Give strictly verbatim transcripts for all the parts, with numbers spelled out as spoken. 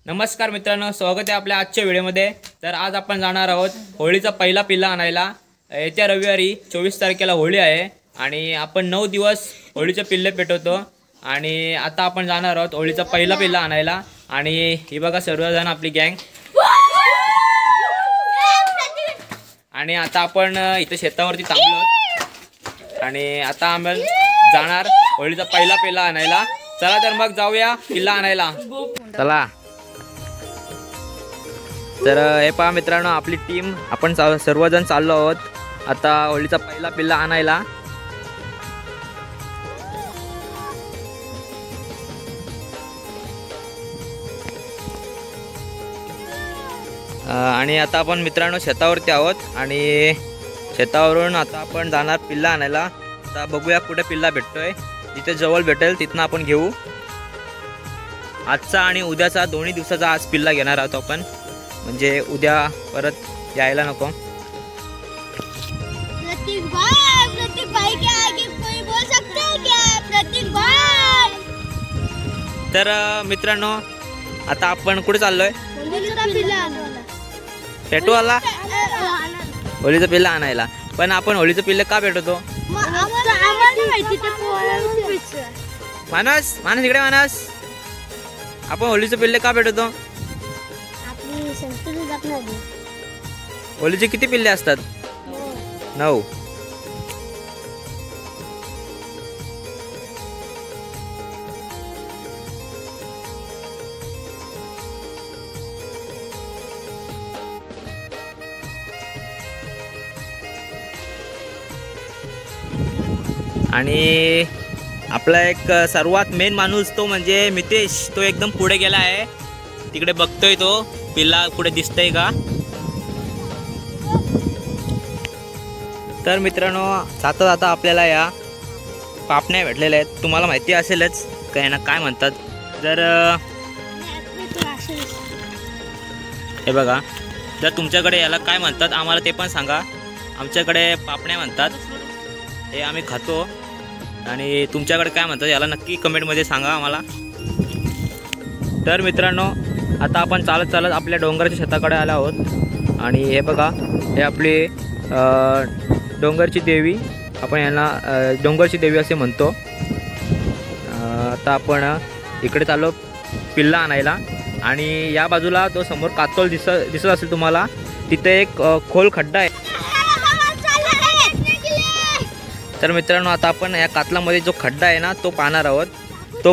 नमस्कार मित्रांनो, स्वागत आहे आपल्या आजच्या व्हिडिओमध्ये। तर आज आपण जाणार आहोत होळीचा पहिला पिल्ला आणायला। येत्या रविवारी चोवीस तारखेला होळी आहे आणि आपण नऊ दिवस होळीचे पिल्ले पेटवतो आणि आता आपण जाणार आहोत होळीचा पहिला पिल्ला आणायला। आणि ही बघा सर्वजण आपली गँग। आणि आता आपण इथे शेतावरती थांबलो आणि आता आम्ही जाणार होळीचा पहिला पिल्ला आणायला। चला तर मग जाऊया पिल्ला आणायला, चला। तर हे पहा मित्रांनो, आपली टीम आपण सर्वजण चाललो आहोत आता होळीचा पहिला पिल्ला आणायला। आणि आता आपण मित्रांनो शेतावरती आहोत आणि शेतावरून आता आपण जाणार पिल्ला आणायला। आता बघूया कुठे पिल्ला भेटतोय, जिथे जवळ भेटेल तिथनं आपण घेऊ। आजचा आणि उद्याचा दोन्ही दिवसाचा आज पिल्ला घेणार आहोत आपण, म्हणजे उद्या परत यायला नको। प्रतीक भाई, प्रतीक भाई के आगे कोई बोल सकते हैं क्या? प्रतीक भाई। तर मित्रांनो आता आपण कुठे चाललोय? होळीचा पिल्ला आणायला। पेटवाला होळीचा पिल्ला आणायला। पण आपण होळीचं पिल्ले का पेटवतो? आम्हाला माहिती ते पोरांनी विचार। मानस मानस इकडे मानस, आपण होळीचं पिल्ले का पेटवतो? आपली संस्कृती जपणार। होळीचे किती पिल्ले असतात? नऊ। आणि आपला एक सर्वात मेन माणूस तो म्हणजे मितेश, तो एकदम पुढे गेला आहे। तिकडे बघतोय तो पिल्ला पुढे दिसतंय का। तर मित्रांनो जाता जाता आपल्याला या पापण्या भेटलेल्या आहेत, तुम्हाला माहिती असेलच काय ना काय म्हणतात। जर हे बघा, जर तुमच्याकडे याला काय म्हणतात आम्हाला ते पण सांगा। आमच्याकडे पापण्या म्हणतात, हे आम्ही खातो। आणि तुमच्याकडे काय म्हणतात याला नक्की कमेंटमध्ये सांगा आम्हाला। तर मित्रांनो आता आपण चालत चालत आपल्या डोंगराच्या शेताकडे आलो आहोत आणि हे बघा, हे आपली डोंगरची देवी, आपण यांना डोंगरची देवी असे म्हणतो। आता आपण इकडे चाललो पिल्ला आणायला आणि या बाजूला तो समोर कातोल दिस दिसत असेल तुम्हाला, तिथे एक खोल खड्डा आहे। तर मित्रांनो आता आपण या कातलामध्ये जो खड्डा आहे ना तो पाहणार आहोत। तो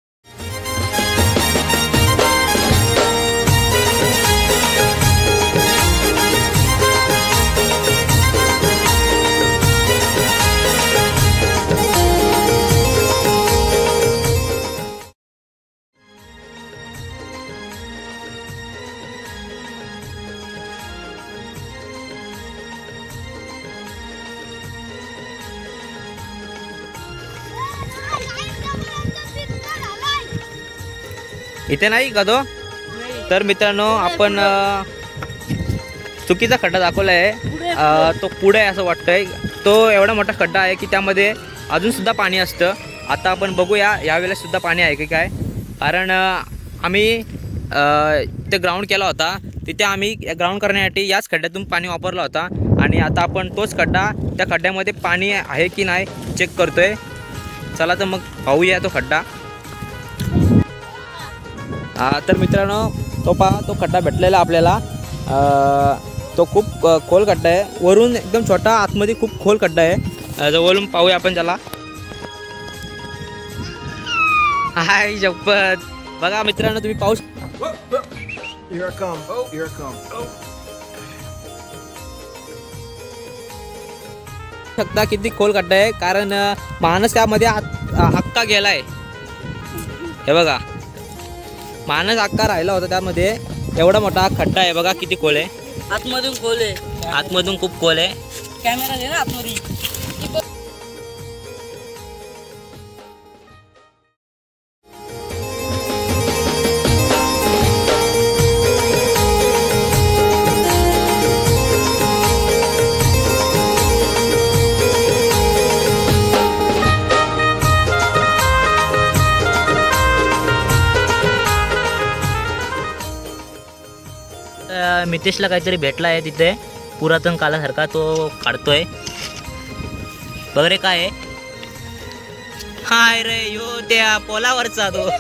इथे नाही का तो? तर मित्रांनो आपण चुकीचा खड्डा दाखवला आहे, तो पुढे आहे असं वाटतंय। तो एवढा मोठा खड्डा आहे की त्यामध्ये अजून सुद्धा पाणी असतं। आता आपण बघूया यावेळेस सुद्धा पाणी आहे की काय, कारण आम्ही ते ग्राउंड केला होता, तिथे आम्ही ग्राउंड करण्यासाठी याच खड्ड्यातून पाणी वापरला होता आणि आता आपण तोच खड्डा, त्या खड्ड्यामध्ये पाणी आहे की नाही चेक करतोय। चला तर मग पाहूया तो खड्डा। हा तर मित्रांनो तो पहा, तो खड्डा भेटलेला आपल्याला। तो खूप खोल खड्डा आहे, वरून एकदम छोटा, आतमध्ये खूप खोल खड्डा आहे। जवळून पाहूया आपण त्याला। हाय जपत, बघा मित्रांनो तुम्ही पाहू शकता किती खोल खड्डा आहे, कारण माणूस त्यामध्ये हक्का गेलाय। हे बघा, माणूस अक्का राहिला होता त्यामध्ये, एवढा मोठा खड्डा आहे बघा किती खोल आहे। आतमधून खोल आहे, आतमधून खूप खोल आहे। कॅमेरा दे ना आतमध्ये। मितेशला काहीतरी भेटला आहे तिथे पुरातन कालासारखा, तो काढतोय बघ रे. काय आहे? हाय रे यो त्या पोलावरचा तो.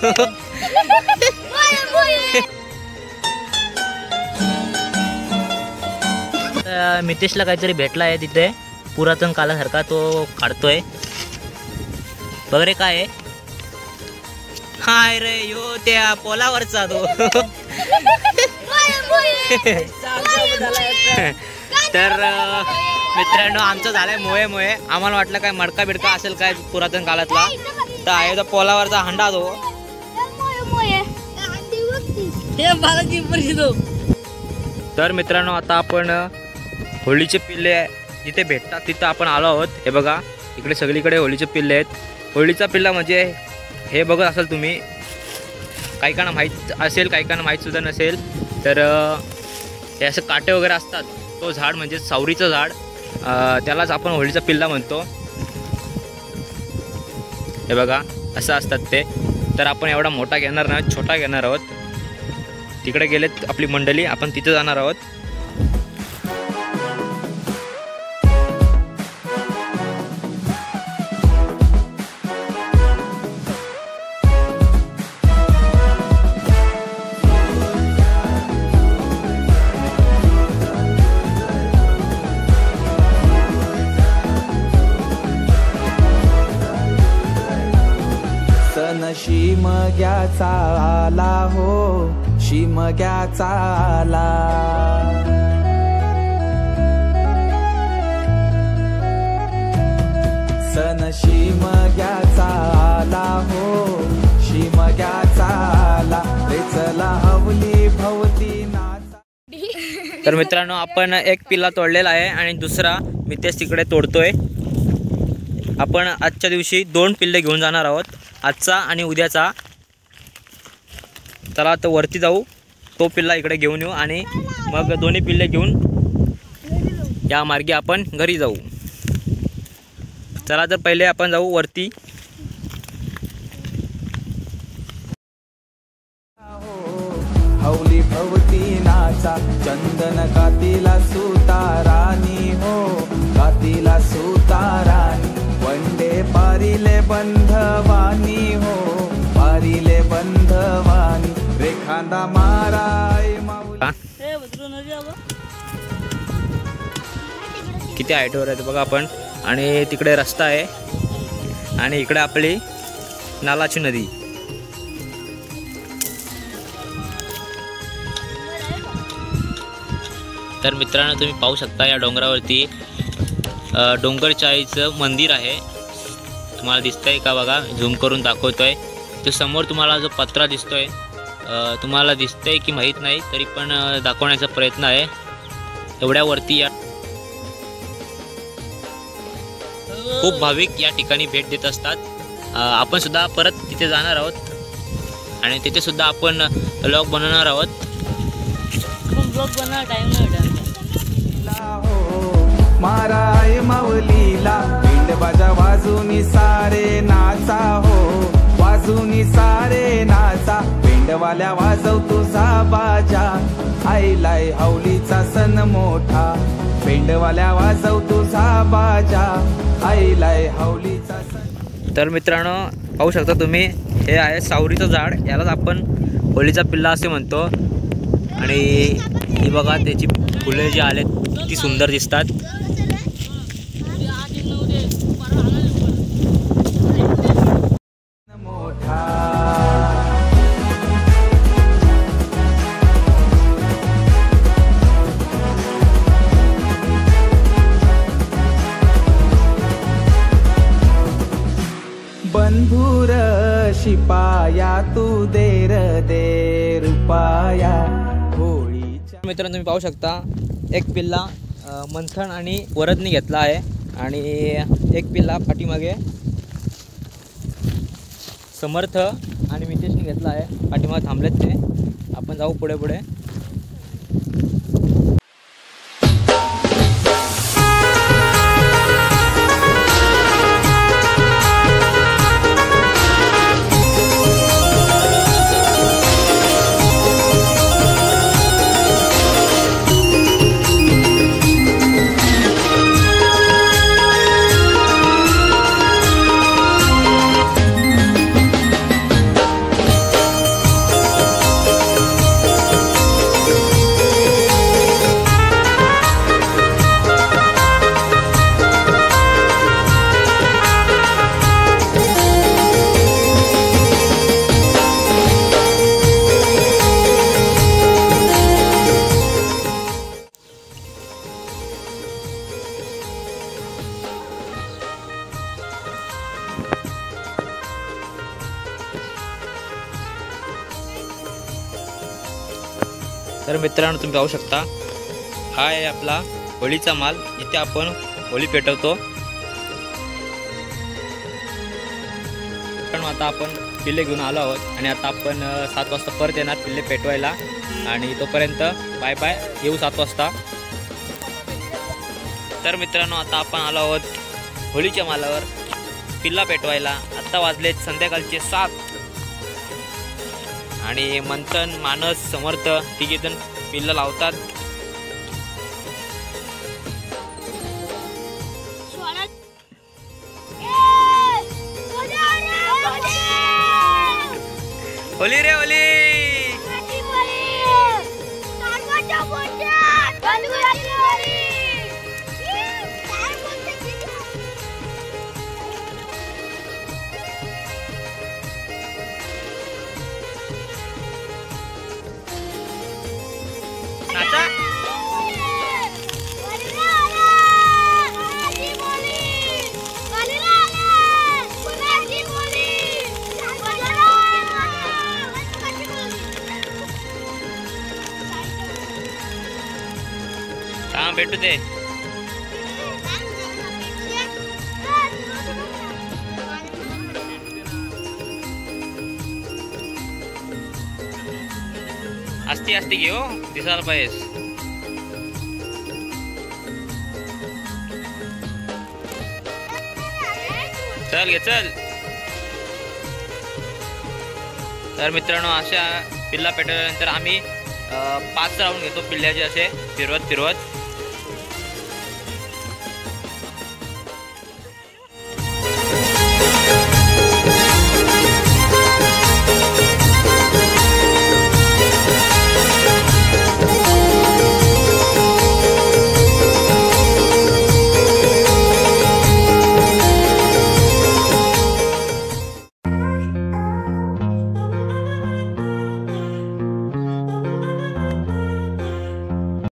मितेशला काहीतरी भेटला आहे तिथे पुरातन कालासारखा, तो काढतोय बघ रे. काय आहे? हाय रे यो त्या पोलावरचा तो. तर मित्रांनो आमचं झालंय मोहे मोहे. आम्हाला वाटलं काय मडका बिडका असेल काय पुरातन काळातला, तर आहे तो पोलावरचा हंडा तो. तर मित्रांनो आता आपण होळीचे पिल्ले जिथे भेटतात तिथं आपण आलो आहोत. हे बघा इकडे सगळीकडे होळीचे पिल्ले आहेत. होळीचा पिल्ला म्हणजे हे बघत असाल तुम्ही, काही काना माहीत असेल काही काना माहीत सुद्धा नसेल. तर हे असं काटे वगैरे असतात, तो झाड म्हणजे सावरीचं झाड, त्यालाच आपण होळीचा पिल्ला म्हणतो. हे बघा असं असतात ते. तर आपण एवढा मोठा घेणार नाही, छोटा घेणार आहोत. तिकडे गेलेत आपली मंडळी, आपण तिथे जाणार आहोत. शिमग्याचा आला हो, शिमग्याचा आला. सण शिमग्याचा आला हो, शिमग्याचा आला. रे चला हवली भवती नाचा. तर मित्रांनो आपण एक पिल्ला तोडलेला आहे आणि दुसरा मितेश तिकडे तोडतोय. आपण आजच्या दिवशी दोन पिल्ले घेऊन जाणार आहोत, आजचा आणि उद्याचा. चला आता वरती जाऊ, तो पिल्ला इकडे घेऊन येऊ आणि मग दोन्ही पिल्ले घेऊन या मार्गे आपण घरी जाऊ. चला तर पहिले आपण जाऊ वरती. हवली भवती नाचा, चंदन कातीला सुतारानी हो, कातीला सुतारानी. वंडे पारिले बंधवानी हो, पारिले बंधवानी. रेखांदा माराय किती हाईटवर आहे बघा आपण. आणि तिकडे रस्ता आहे आणि इकडे आपली नालाची नदी. तर मित्रांनो तुम्ही पाहू शकता या डोंगरावरती डोंगरचाळीचं मंदिर आहे. तुम्हाला दिसतंय का बघा, झूम करून दाखवतोय. तो समोर तुम्हाला जो पत्रा दिसतोय, तुम्हाला दिसतंय की माहीत नाही, तरी पण दाखवण्याचा प्रयत्न आहे. एवढ्यावरती या खूप भाविक या ठिकाणी भेट देत असतात. आपण सुद्धा परत तिथे जाणार आहोत आणि तिथे सुद्धा आपण व्लॉग बनवणार आहोत. ब्लॉग बनवायला टाइम नाही माराय माऊलीला. पिंड बाजा वाजूनी सारे नाचा हो, वाजूनी सारे नाचा. पिंडवाल्या वाजव तुझा बाजा, आईलाय हवलीचा सण मोठा. पिंडवाल्या वाजव तुझा बाजा, आईलाय हवलीचा सण. तर मित्रांनो पाहू शकता तुम्ही, हे आहे सावरीचं झाड, यालाच आपण होळीचा पिल्ला असे म्हणतो. आणि ही बघा त्याची फुले जी आलेत ती सुंदर दिसतात. बंधुर शिपाया तू देर दे रुपाया. होळीच्या मित्रांनो तुम्ही पाहू शकता एक पिल्ला मंथन आणि वरदनी घेतला आहे आणि एक पिल्ला पाठीमागे समर्थ आणि मितेशने घेतला आहे. पाठीमागे थांबलेत ते. आपण जाऊ पुढे पुढे. तर मित्रांनो तुम्ही पाहू शकता हा आहे आपला होळीचा माल, इथे आपण होळी पेटवतो. पण आता आपण पिल्ले घेऊन आलो आहोत आणि आता आपण अ, सात वाजता परत येणार पिल्ले पेटवायला. आणि तोपर्यंत बाय बाय, येऊ सात वाजता. तर मित्रांनो आता आपण आलो आहोत होळीच्या मालावर पिल्ला पेटवायला. आत्ता वाजले संध्याकाळचे सात आणि मंथन, मानस, समर्थ तिघेजण पिल्ला लावतात. होली रे होली. नाचा. हा भेटू दे. असती असती घे हो, दिसायला पाहिजे. चल घे चल. तर मित्रांनो अशा पिल्ला पेटवल्यानंतर आम्ही अ, पाच राऊंड घेतो पिल्ल्याचे असे फिरवत फिरवत.